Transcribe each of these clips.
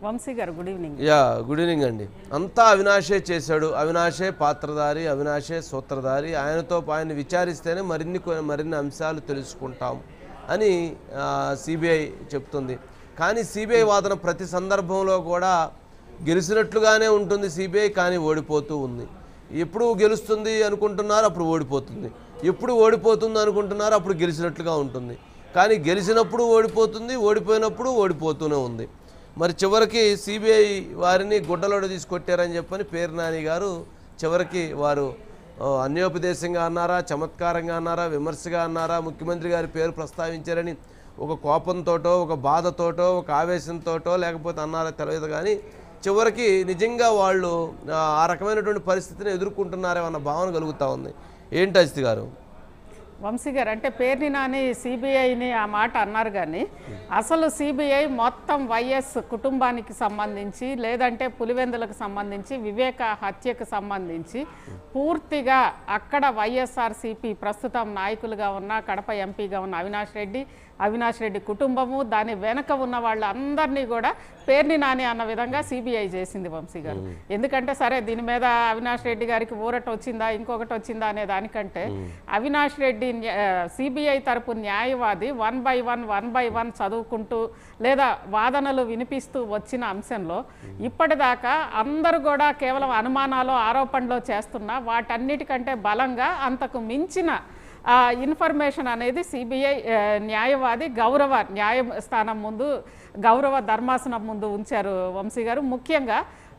వంశీ గారు good evening. Good evening అండి. అంతా అవినాషే చేశాడు, అవినాషే పాత్రధారి, అవినాషే సూత్రధారి, ఆయనతో ఆయన విచారిస్తేనే మరిన్ని అంశాలు తెలుసుకుంటాం అని సిబిఐ చెప్తుంది. కానీ సిబిఐ వాదన ప్రతి సందర్భంలో కూడా గెలిచినట్లుగానే ఉంటుంది సిబిఐ, కానీ ఓడిపోతూ ఉంది. ఎప్పుడు గెలుస్తుంది అనుకుంటున్నారు, అప్పుడు ఓడిపోతుంది. ఎప్పుడు ఓడిపోతుంది అనుకుంటున్నారు, అప్పుడు గెలిచినట్లుగా ఉంటుంది. కానీ గెలిచినప్పుడు ఓడిపోతుంది, ఓడిపోయినప్పుడు ఓడిపోతూనే ఉంది. మరి చివరికి సిబిఐ వారిని గుడ్డలోడ తీసుకొట్టారని చెప్పని పేర్ని నాని గారు చివరికి వారు అన్యోపదేశంగా అన్నారా, చమత్కారంగా అన్నారా, విమర్శగా అన్నారా, ముఖ్యమంత్రి గారి పేరు ప్రస్తావించారని ఒక కోపంతోటో, ఒక బాధతోటో, ఒక ఆవేశంతోటో లేకపోతే అన్నారా తెలియదు. కానీ చివరికి నిజంగా వాళ్ళు ఆ రకమైనటువంటి పరిస్థితిని ఎదుర్కొంటున్నారేమన్న భావన కలుగుతూ ఉంది. ఏంటి అజిత్ గారు? వంశీ గారు అంటే పేర్ని నాని సిబిఐని ఆ మాట అన్నారు, కానీ అసలు సిబిఐ మొత్తం వైఎస్ కుటుంబానికి సంబంధించి లేదంటే పులివెందులకు సంబంధించి వివేక హత్యకు సంబంధించి పూర్తిగా అక్కడ వైఎస్ఆర్సిపి ప్రస్తుతం నాయకులుగా ఉన్న కడప ఎంపీగా ఉన్న అవినాష్ రెడ్డి కుటుంబము, దాని వెనక ఉన్న వాళ్ళందరినీ కూడా పేర్ని నాని అన్న విధంగా సిబిఐ చేసింది వంశీ గారు. ఎందుకంటే సరే దీని మీద అవినాష్ రెడ్డి గారికి ఊరట వచ్చిందా ఇంకొకటి వచ్చిందా అనే దానికంటే అవినాష్ రెడ్డి సిబిఐ తరపు న్యాయవాది వన్ బై వన్ చదువుకుంటూ లేదా వాదనలు వినిపిస్తూ వచ్చిన అంశంలో ఇప్పటిదాకా అందరూ కూడా కేవలం అనుమానాలు ఆరోపణలు చేస్తున్నా వాటన్నిటికంటే బలంగా అంతకు మించిన ఇన్ఫర్మేషన్ అనేది సిబిఐ న్యాయవాది న్యాయస్థానం ముందు గౌరవ ధర్మాసనం ముందు ఉంచారు వంశీ గారు. ముఖ్యంగా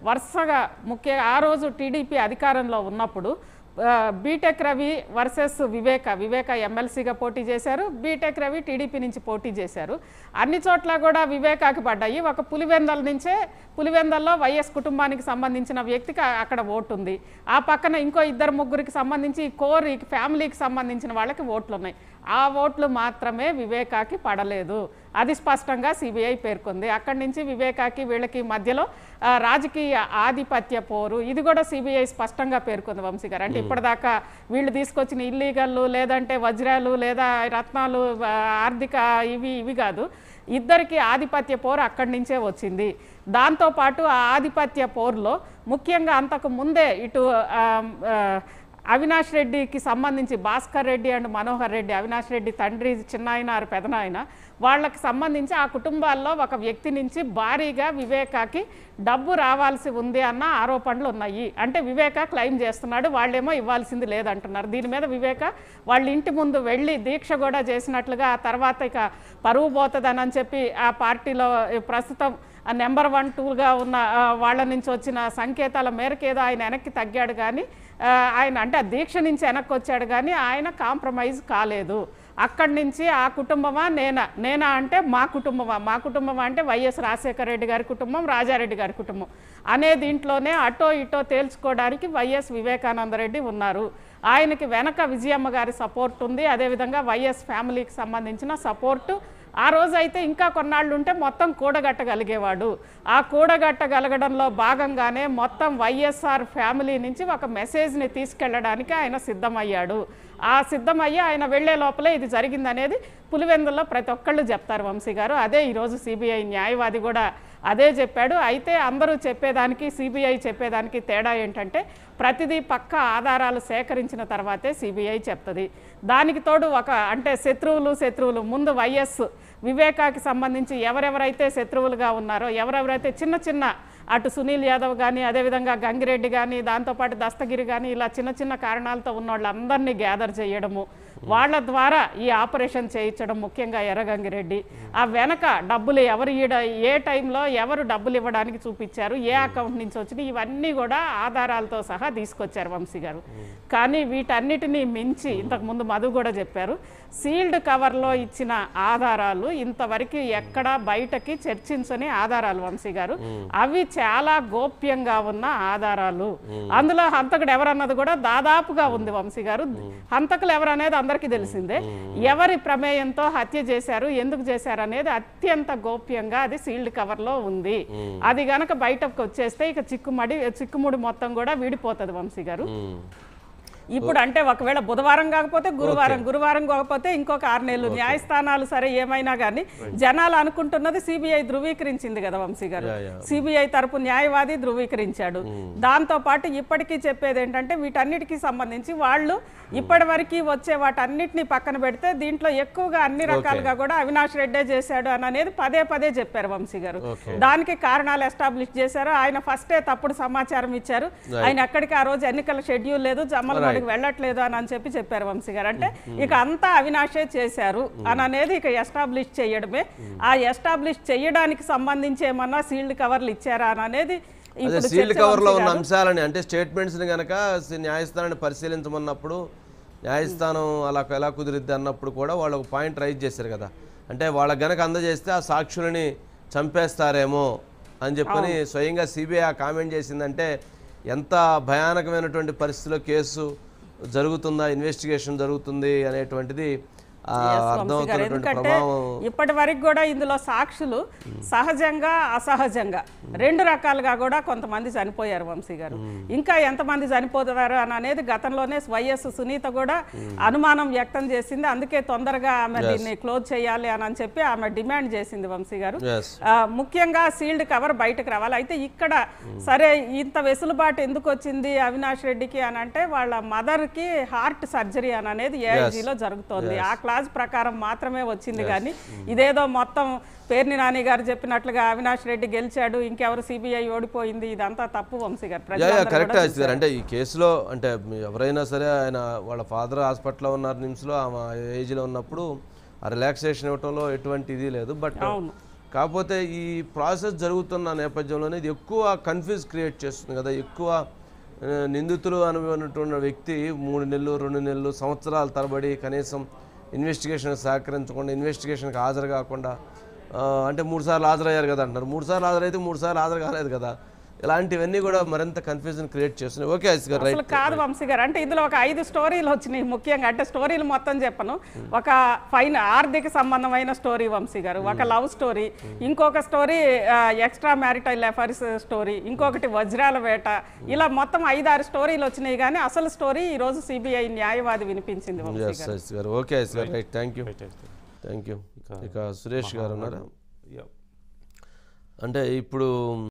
ఆ రోజు టీడీపీ అధికారంలో ఉన్నప్పుడు బీటెక్ రవి వర్సెస్ వివేక ఎమ్మెల్సీగా పోటీ చేశారు, బీటెక్ రవి టీడీపీ నుంచి పోటీ చేశారు. అన్ని చోట్ల కూడా వివేకాకి పడ్డాయి. ఒక పులివెందల్లో వైఎస్ కుటుంబానికి సంబంధించిన వ్యక్తికి అక్కడ ఓటు ఉంది. ఆ పక్కన ఇంకో 2-3కి సంబంధించి కోర్ ఫ్యామిలీకి సంబంధించిన వాళ్ళకి ఓట్లు ఉన్నాయి. ఆ ఓట్లు మాత్రమే వివేకాకి పడలేదు. అది స్పష్టంగా సిబిఐ పేర్కొంది. అక్కడి నుంచి వివేకాకి వీళ్ళకి మధ్యలో రాజకీయ ఆధిపత్య పోరు, ఇది కూడా సిబిఐ స్పష్టంగా పేర్కొంది వంశీ గారు. అంటే ఇప్పటిదాకా వీళ్ళు తీసుకొచ్చిన ఇల్లీగల్లు లేదంటే వజ్రాలు లేదా రత్నాలు ఆర్థిక ఇవి కాదు, ఇద్దరికి ఆధిపత్య పోరు అక్కడి నుంచే వచ్చింది. దాంతోపాటు ఆ ఆధిపత్య పోరులో ముఖ్యంగా అంతకు ముందే ఇటు అవినాష్ రెడ్డికి సంబంధించి భాస్కర్ రెడ్డి అండ్ మనోహర్ రెడ్డి, అవినాష్ రెడ్డి తండ్రి చిన్నాయన పెదనాయన, వాళ్ళకి సంబంధించి ఆ కుటుంబాల్లో ఒక వ్యక్తి నుంచి భారీగా వివేకాకి డబ్బు రావాల్సి ఉంది అన్న ఆరోపణలు ఉన్నాయి. అంటే వివేక క్లెయిమ్ చేస్తున్నాడు, వాళ్ళేమో ఇవ్వాల్సింది లేదంటున్నారు. దీని మీద వివేక వాళ్ళ ఇంటి ముందు వెళ్ళి దీక్ష కూడా చేసినట్లుగా, ఆ తర్వాత ఇక పరువు పోతుందని చెప్పి ఆ పార్టీలో ప్రస్తుతం నెంబర్ 1, 2గా ఉన్న వాళ్ళ నుంచి వచ్చిన సంకేతాల మేరకు ఏదో ఆయన వెనక్కి తగ్గాడు, కానీ ఆయన అంటే ఆ దీక్ష నుంచి వెనక్కి వచ్చాడు, కానీ ఆయన కాంప్రమైజ్ కాలేదు. అక్కడి నుంచి ఆ కుటుంబమా నేనా అంటే మా కుటుంబమా అంటే వైఎస్ రాజశేఖర రెడ్డి గారి కుటుంబం, రాజారెడ్డి గారి కుటుంబం అనే దీంట్లోనే అటో ఇటో తేల్చుకోవడానికి వైఎస్ వివేకానందరెడ్డి ఉన్నారు. ఆయనకి వెనక విజయమ్మ గారి సపోర్ట్ ఉంది, అదేవిధంగా వైఎస్ ఫ్యామిలీకి సంబంధించిన సపోర్టు. ఆ రోజైతే ఇంకా కొన్నాళ్ళు ఉంటే మొత్తం కూడగట్టగలిగేవాడు. ఆ కూడగట్టగలగడంలో భాగంగానే మొత్తం వైఎస్ఆర్ ఫ్యామిలీ నుంచి ఒక మెసేజ్ని తీసుకెళ్ళడానికి ఆయన సిద్ధమయ్యాడు. ఆ సిద్ధమయ్యి ఆయన వెళ్లే లోపలే ఇది జరిగిందనేది పులివెందుల్లో ప్రతి ఒక్కళ్ళు చెప్తారు వంశీ గారు. అదే ఈరోజు సిబిఐ న్యాయవాది కూడా అదే చెప్పాడు. అయితే అందరూ చెప్పేదానికి సిబిఐ చెప్పేదానికి తేడా ఏంటంటే ప్రతిదీ పక్క ఆధారాలు సేకరించిన తర్వాతే సిబిఐ చెప్తుంది. దానికి తోడు అంటే శత్రువులు ముందు వైఎస్ వివేకాకి సంబంధించి ఎవరెవరైతే శత్రువులుగా ఉన్నారో, ఎవరెవరైతే చిన్న అటు సునీల్ యాదవ్ కానీ, అదేవిధంగా గంగిరెడ్డి కానీ, దాంతోపాటు దస్తగిరి కానీ, ఇలా చిన్న కారణాలతో ఉన్న వాళ్ళందరినీ గ్యాదర్ చేయడము, వాళ్ళ ద్వారా ఈ ఆపరేషన్ చేయించడం, ముఖ్యంగా ఎర్రగంగిరెడ్డి. ఆ వెనక డబ్బులు ఏ టైంలో ఎవరు డబ్బులు ఇవ్వడానికి చూపించారు, ఏ అకౌంట్ నుంచి వచ్చినాయి, ఇవన్నీ కూడా ఆధారాలతో సహా తీసుకొచ్చారు వంశీ గారు. కానీ వీటన్నిటినీ మించి ఇంతకుముందు మధు కూడా చెప్పారు, సీల్డ్ కవర్లో ఇచ్చిన ఆధారాలు ఇంతవరకు ఎక్కడా బయటకి చర్చించని ఆధారాలు వంశీ గారు. అవి చాలా గోప్యంగా ఉన్న ఆధారాలు. అందులో హంతకుడు ఎవరన్నది కూడా దాదాపుగా ఉంది వంశీ గారు. హంతకులు ఎవరనేది అందరికీ తెలిసిందే. ఎవరి ప్రమేయంతో హత్య చేశారు, ఎందుకు చేశారు అనేది అత్యంత గోప్యంగా అది సీల్డ్ కవర్లో ఉంది. అది గనక బయటకు వచ్చేస్తే ఇక చిక్కుముడి మొత్తం కూడా విడిపోతుంది వంశీ గారు. ఇప్పుడు అంటే ఒకవేళ బుధవారం కాకపోతే గురువారం కాకపోతే ఇంకొక 6 నెలలు న్యాయస్థానాలు సరే ఏమైనా కానీ జనాలు అనుకుంటున్నది సిబిఐ ధృవీకరించింది కదా వంశీ గారు. సిబిఐ తరపు న్యాయవాది ధృవీకరించాడు. దాంతో పాటు ఇప్పటికీ చెప్పేది ఏంటంటే వీటన్నిటికీ సంబంధించి వాళ్ళు ఇప్పటి వరకు వచ్చే వాటన్నిటిని పక్కన పెడితే దీంట్లో ఎక్కువగా అన్ని రకాలుగా కూడా అవినాష్ రెడ్డే చేశాడు అని అనేది పదే చెప్పారు వంశీ గారు. దానికి కారణాలు ఎస్టాబ్లిష్ చేశారు. ఆయన ఫస్టే తప్పుడు సమాచారం ఇచ్చారు. ఆయన ఎక్కడికి ఆ రోజు ఎన్నికల షెడ్యూల్ లేదు, జమ్మలమడికి వెళ్ళట్లేదు అని చెప్పారు వంశీ గారు. అంటే ఇక అంతా అవినాషే చేశారు అని అనేది ఇక ఎస్టాబ్లిష్ చేయడమే. ఆ ఎస్టాబ్లిష్ చేయడానికి సంబంధించి ఏమన్నా సీల్డ్ కవర్లు ఇచ్చారా అని అనేది సీల్డ్ కవర్లో ఉన్న అంశాలని అంటే స్టేట్మెంట్స్ని కనుక న్యాయస్థానాన్ని పరిశీలించమన్నప్పుడు న్యాయస్థానం అలా ఎలా కుదిరిద్ది అన్నప్పుడు కూడా వాళ్ళు ఒక పాయింట్ రైజ్ చేశారు కదా. అంటే వాళ్ళకి గనక అందజేస్తే ఆ సాక్షులని చంపేస్తారేమో అని చెప్పని స్వయంగా సిబిఐ కామెంట్ చేసిందంటే ఎంత భయానకమైనటువంటి పరిస్థితిలో కేసు జరుగుతుందా, ఇన్వెస్టిగేషన్ జరుగుతుంది అనేటువంటిది ఎందుకంటే ఇప్పటి వరకు కూడా ఇందులో సాక్షులు సహజంగా అసహజంగా 2 రకాలుగా కూడా కొంతమంది చనిపోయారు వంశీ గారు. ఇంకా ఎంతమంది చనిపోతారు అని అనేది గతంలోనే వైఎస్ సునీత కూడా అనుమానం వ్యక్తం చేసింది. అందుకే తొందరగా ఆమె దీన్ని క్లోజ్ చేయాలి అని చెప్పి ఆమె డిమాండ్ చేసింది వంశీ గారు. ముఖ్యంగా సీల్డ్ కవర్ బయటకు రావాలి. అయితే ఇక్కడ సరే ఇంత వెసులుబాటు ఎందుకు వచ్చింది అవినాష్ రెడ్డికి అని అంటే వాళ్ళ మదర్ కి హార్ట్ సర్జరీ అని అనేది ఏఐజీలో జరుగుతోంది. ఆ క్లాస్ ప్రకారం మాత్రమే వచ్చింది. కానీ ఇదేదో మొత్తం పేర్ని నాని గారు చెప్పినట్లుగా అవినాష్ రెడ్డి గెలిచాడు, ఇంకెవరు సిబిఐ ఓడిపోయింది, ఇదంతా తప్పు వంశీ గారు. కరెక్ట్ అంటే ఈ కేసులో అంటే ఎవరైనా సరే ఆయన వాళ్ళ ఫాదర్ హాస్పిటల్లో ఉన్నారు, నిమ్స్లో ఆమె ఏజ్లో ఉన్నప్పుడు ఆ రిలాక్సేషన్ ఇవ్వటంలో ఎటువంటి ఇది లేదు. బట్ కాకపోతే ఈ ప్రాసెస్ జరుగుతున్న నేపథ్యంలోనే ఇది ఎక్కువ కన్ఫ్యూజ్ క్రియేట్ చేస్తుంది కదా. ఎక్కువ నిందితులు అనుకున్నటువంటి వ్యక్తి 3 నెలలు 2 నెలలు సంవత్సరాల తరబడి కనీసం ఇన్వెస్టిగేషన్ సహకరించకుండా ఇన్వెస్టిగేషన్కి హాజరు కాకుండా అంటే 3 సార్లు హాజరయ్యారు కదా అంటారు. 3 సార్లు హాజరైతే 3 సార్లు హాజరు కాలేదు కదా. ఇలాంటివన్నీ కూడా మరింత కన్ఫ్యూజన్ క్రియేట్ చేస్తున్నాయి. ఓకే రైట్ కాదు వంశీ గారు. అంటే ఇందులో ఒక 5 స్టోరీలు వచ్చినాయి ముఖ్యంగా. అంటే స్టోరీలు మొత్తం చెప్పను. ఒక ఆర్థిక సంబంధమైన స్టోరీ వంశీ గారు, ఒక లవ్ స్టోరీ, ఇంకొక story extra marital affairs story, ఇంకొకటి వజ్రాల వేట, ఇలా మొత్తం 5-6 స్టోరీలు వచ్చినాయి. కానీ అసలు స్టోరీ ఈ రోజు సిబిఐ న్యాయవాది వినిపించింది వంశీ గారు. Okay right thank you. ఇక సురేష్ గారు ఉన్నారా? అంటే ఇప్పుడు